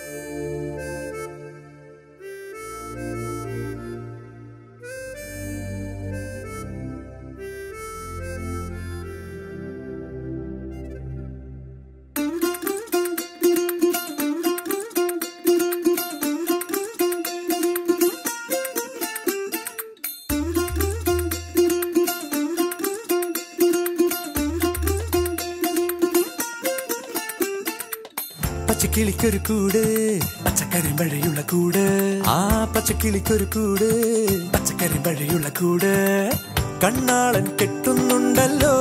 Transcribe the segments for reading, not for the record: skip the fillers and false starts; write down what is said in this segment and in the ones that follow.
പച്ചക്കിളിക്കൊരു കൂട് പച്ചക്കരിമ്പഴയുള്ള കൂട് ആ പച്ചക്കിളിക്കൊരു കൂട് പച്ചക്കരിമ്പഴയുള്ള കൂട് കണ്ണാളൻ കെട്ടുന്നുണ്ടല്ലോ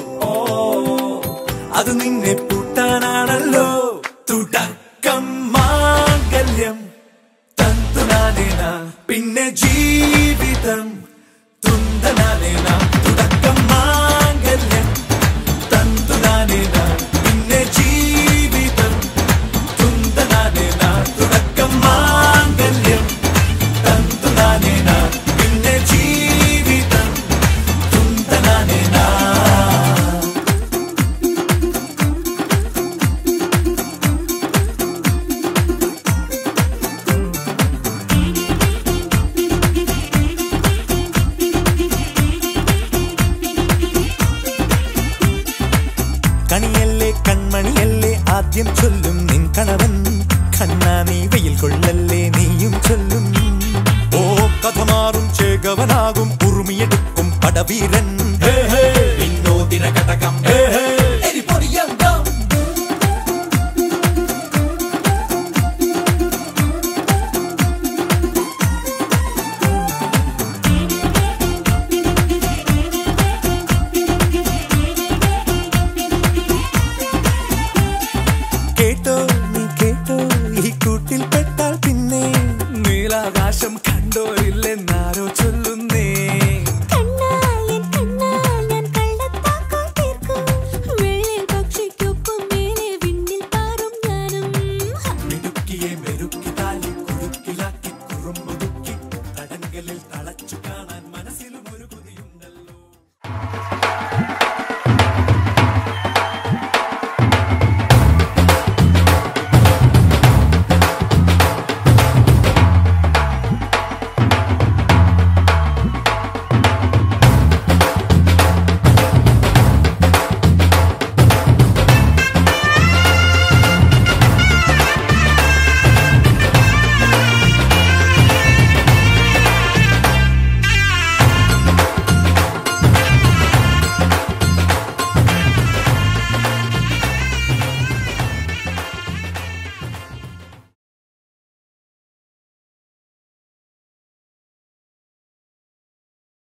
അത് നിന്നെ പൂട്ടാനാണല്ലോ തുടക്കം മാംഗല്യം തന്തുനാനേന പിന്നെ ജീവിതം തുന്തനാനേന തുടക്കം മാംഗല്യം തന്തുനാനേന പിന്നെ ജീവിതം തുന്തനാനേന തുടക്കം മാംഗല്യം തന്തുനാനേന പിന്നെ ജീവിതം തുന്തനാനേന കണിയല്ലേ കൺമണിയല്ലേ ആദ്യം ചൊല്ലും നിൻ കണവൻ കണ്ണാ നീ വെയിൽ കൊള്ളല്ലേ നീയും ചൊല്ലും ഓ കഥ മാറും ചേകവനാകും ഉറുമിയെടുക്കും പടവീരൻ